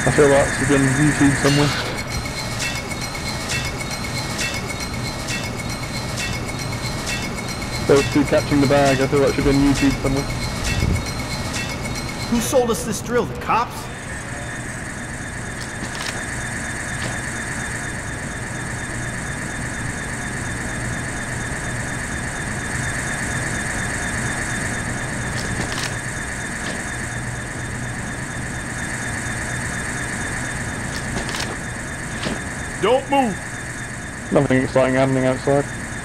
I feel like it's been YouTube somewhere. Those two catching the bag, I feel like it should be on YouTube somewhere. Who sold us this drill? The cops? Don't move! Nothing exciting happening outside.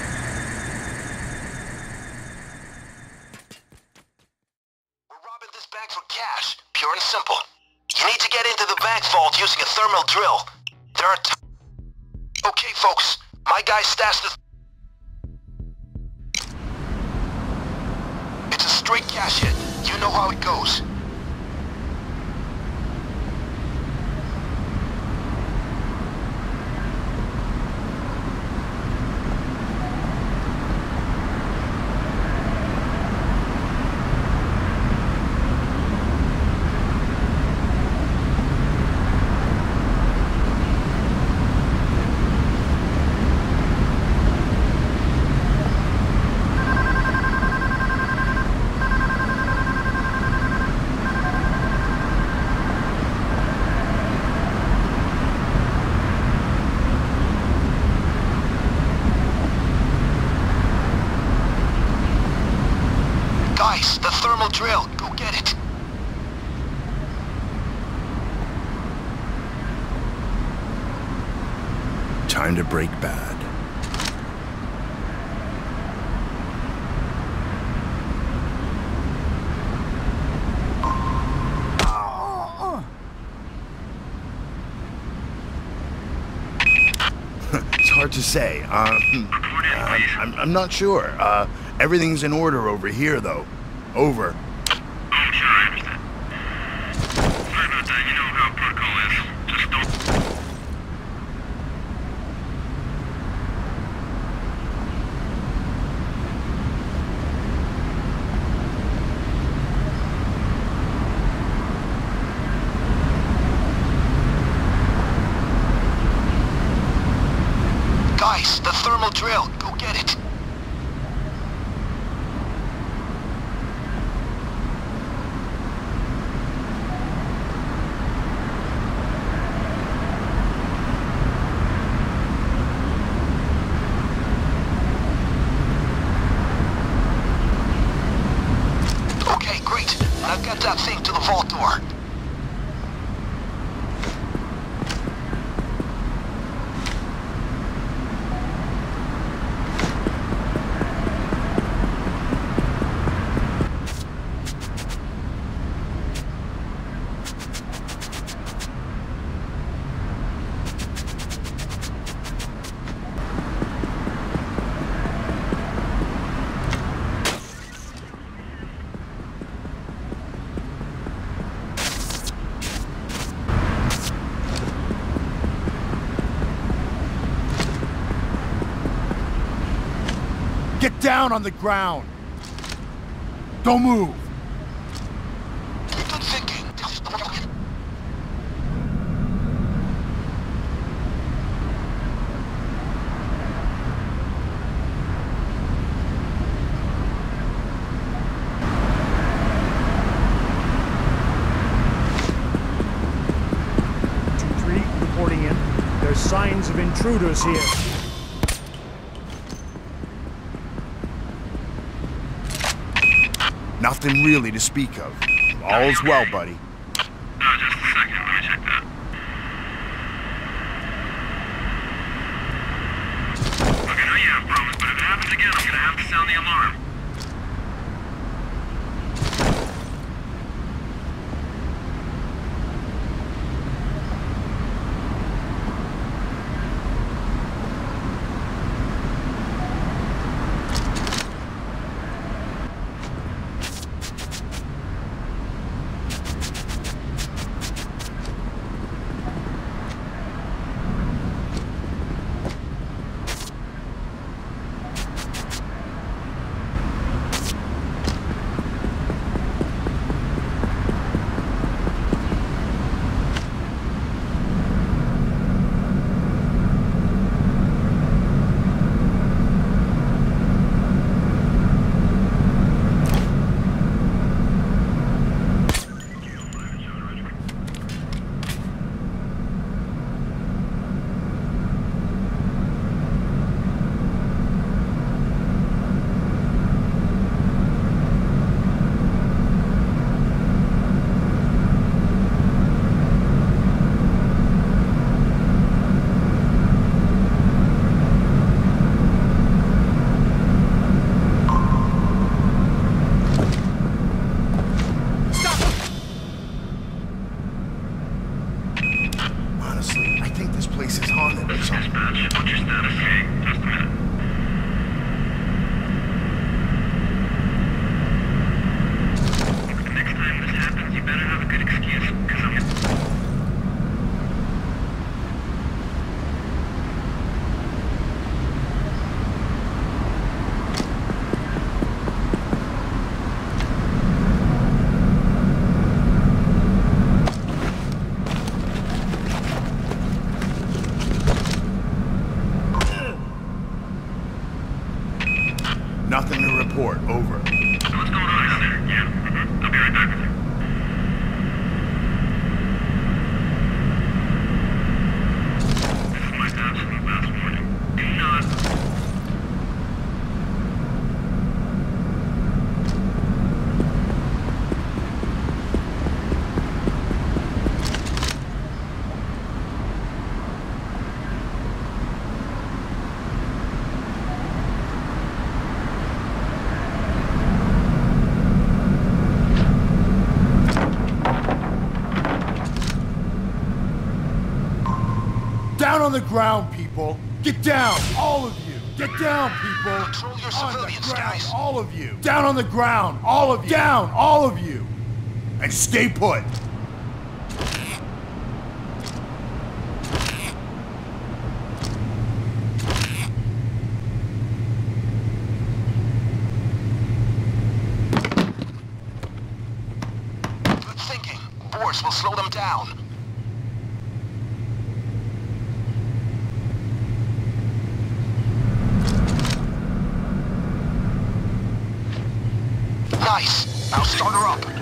We're robbing this bank for cash, pure and simple. You need to get into the bank vault using a thermal drill. There are Okay, folks, my guy stashed the... It's a straight cash hit. You know how it goes. Guys, the thermal drill. Go get it. Time to break bad. It's hard to say. I'm not sure. Everything's in order over here, though. Over. Oh, sure, I understand. Sorry about that, you know how protocol is. Just don't... Guys, the thermal drill. Go get it. Okay, great. Now get that thing to the vault door. Get down on the ground! Don't move! Good thinking. Reporting in. There's signs of intruders here. Nothing really to speak of. All's well, buddy. Just a second, let me check that. Look, I know you have problems, but if it happens again, I'm gonna have to sound the alarm. Nothing to report. Over. So what's going on down there? Yeah. I'll be right back with you. This is my absolute last warning. Do not... Down on the ground, people! Get down! All of you! Get down, people! Control your On the civilians, ground, guys. all of you! Down on the ground! All of you! Down! All of you! And stay put! Good thinking. Force will slow them down. Nice. Now start her up.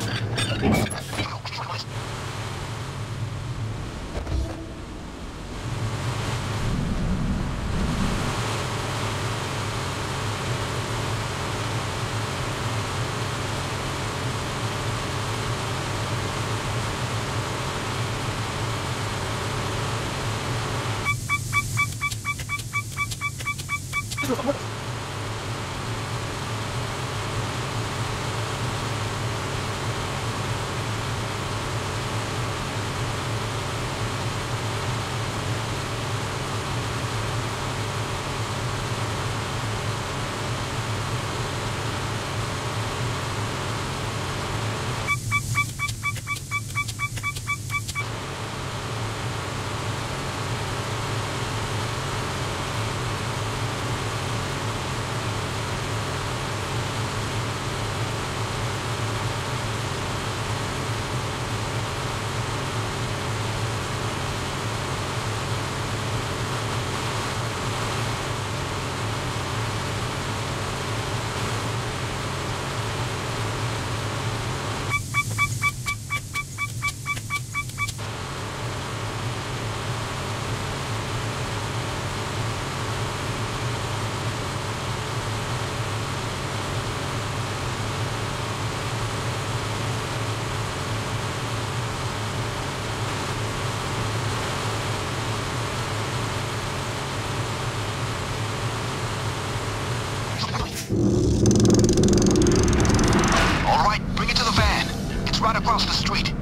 All right, bring it to the van. It's right across the street.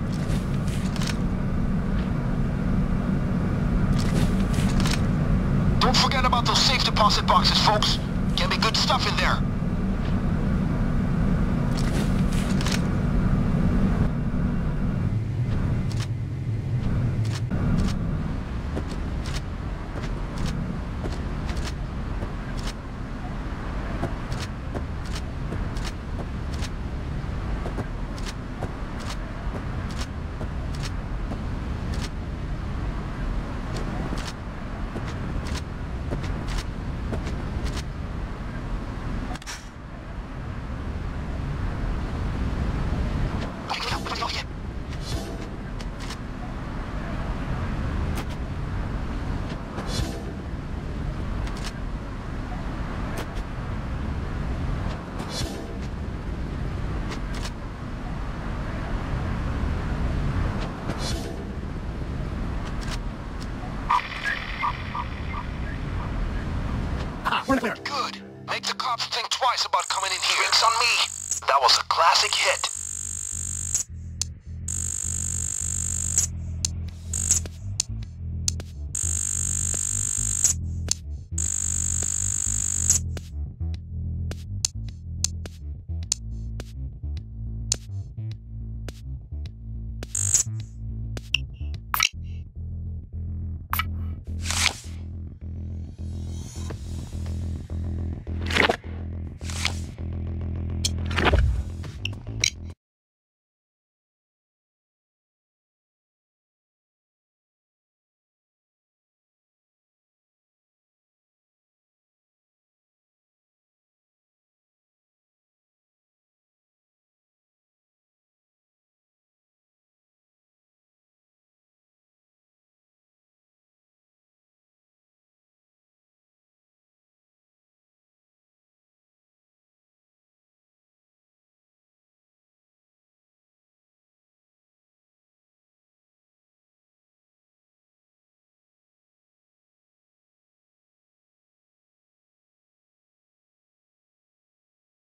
Don't forget about those safe deposit boxes, folks. Can be good stuff in there. Good. Make the cops think twice about coming in here. Drinks on me. That was a classic hit.